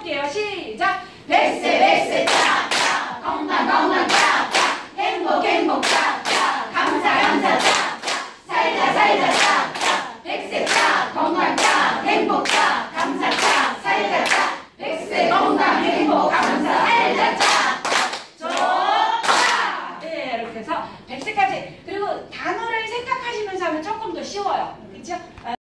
해볼게요. 시작. 백세 백세 짝짝 건강 건강 짝짝 행복 행복 짝짝 감사 감사 짝짝 살자 살자 짝짝 백세 짝 건강 짝 행복 짝 감사 짝 살자 짝 백세 건강 행복 감사 살자 짝 좋다. 네, 이렇게 해서 100세까지. 그리고 단어를 생각하시면서 하면 조금 더 쉬워요. 그렇죠?